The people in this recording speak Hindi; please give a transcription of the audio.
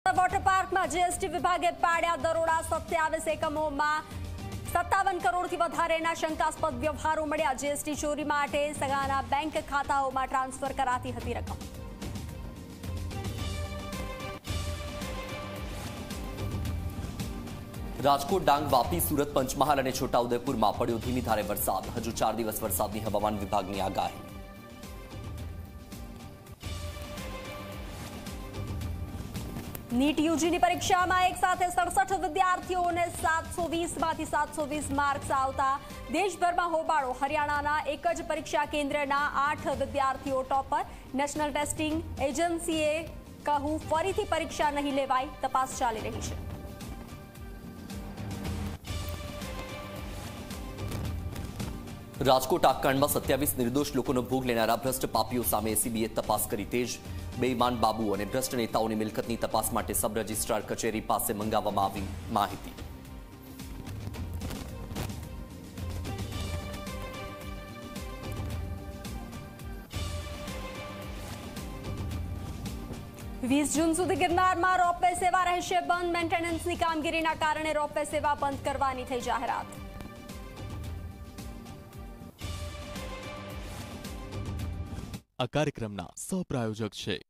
वॉटर पार्क में जीएसटी विभागे पाड्या दरोड़ा 27 एकमों 57 करोड़ वधारेना शंकास्पद व्यवहारों मळ्या। जीएसटी चोरी माटे सगाना बैंक खाताओं ट्रांसफर कराती हती रकम। राजकोट, डांग, वापी, सूरत, पंचमहाल और छोटाउदेपुर में पड्यो धीमी धारे वरसाद। हजू 4 दिवस वरसादनी हवामान विभागनी आगाही। नीट यूजीनी परीक्षा में एक साथ 67 विद्यार्थियों ने 720 में 720 मार्क्स आवता देशभर में होबाळो। हरियाणा एक ज परीक्षा केन्द्र 8 विद्यार्थियों टॉपर। नेशनल टेस्टिंग एजेंसीए कहू फरीथी परीक्षा नहीं लेवाई, तपास चाली रही है। राजकोट आगकांड में 27 निर्दोष लोगों भोग लेनारा भ्रष्ट पापीओ सामे एसीबीए तपास करी तेज। बेईमान बाबू और भ्रष्ट नेताओं मिलकतनी तपास माटे सब रजिस्ट्रार कचेरी पासे मंगाववामां आवी माहिती। वीस जून सुधी गिरनार में रोपवे सेवा रहेशे बंद। मेन्टेनन्सनी कामगीरीना कारणे रोपवे सेवा बंद करवानी थई जाहेरात। आ कार्यक्रमना सहप्रायोजक छे